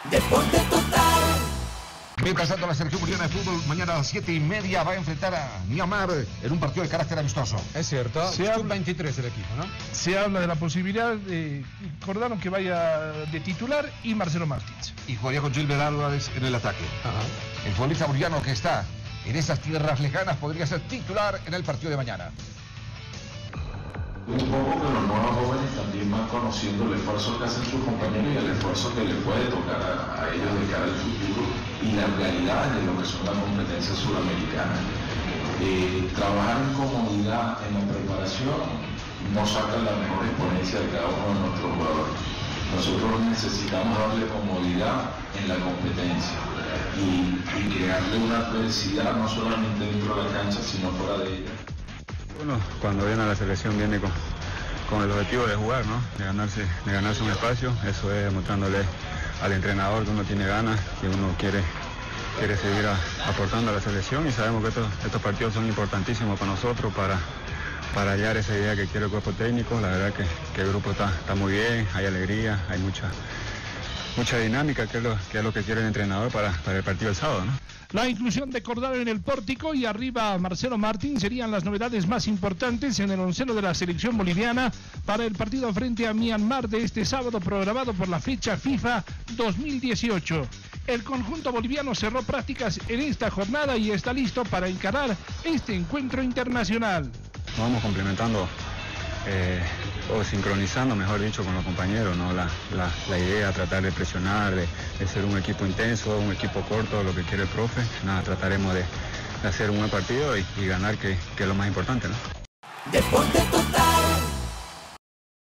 Deporte total. Mientras tanto, la selección boliviana de fútbol mañana a las 7:30 va a enfrentar a Myanmar en un partido de carácter amistoso. Es cierto, sub-23 el equipo, ¿no? Se habla de la posibilidad de Cordano que vaya de titular y Marcelo Martins. Y jugaría con Gilbert Álvarez en el ataque. El futbolista boliviano que está en esas tierras lejanas podría ser titular en el partido de mañana. Un poco que los nuevos jóvenes también van conociendo el esfuerzo que hacen sus compañeros y el esfuerzo que les puede tocar a ellos de cara al futuro y las realidades de lo que son las competencias suramericanas. Trabajar en comodidad en la preparación no saca la mejor exponencia de cada uno de nuestros jugadores. Nosotros necesitamos darle comodidad en la competencia y crearle una adversidad no solamente dentro de la cancha sino fuera de ella. Uno cuando viene a la selección viene con el objetivo de jugar, ¿no? De ganarse un espacio. Eso es demostrándole al entrenador que uno tiene ganas, que uno quiere seguir aportando a la selección, y sabemos que estos partidos son importantísimos para nosotros para hallar esa idea que quiere el cuerpo técnico. La verdad que el grupo está muy bien, hay alegría, hay mucha dinámica, que es lo que quiere el entrenador para el partido del sábado, ¿no? La inclusión de Cordano en el pórtico y arriba Marcelo Martín serían las novedades más importantes en el onceno de la selección boliviana para el partido frente a Myanmar de este sábado, programado por la fecha FIFA 2018. El conjunto boliviano cerró prácticas en esta jornada y está listo para encarar este encuentro internacional. Vamos complementando o sincronizando, mejor dicho, con los compañeros, ¿no? La idea, tratar de presionar, de ser un equipo intenso, un equipo corto, lo que quiere el profe. Nada, trataremos de hacer un buen partido y ganar, que es lo más importante, ¿no? Deporte total.